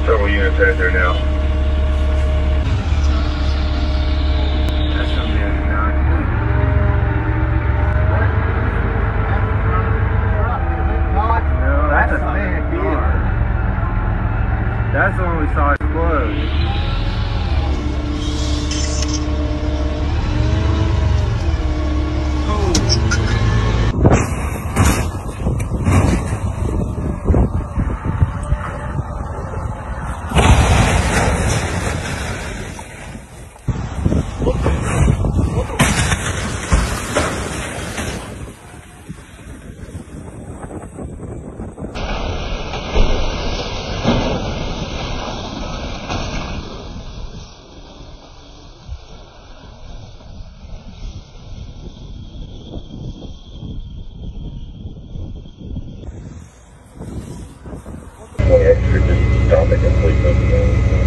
Several units out there now. That's from the other now. No, that's a big car. That's the one we saw explode. Extra, just stop it completely.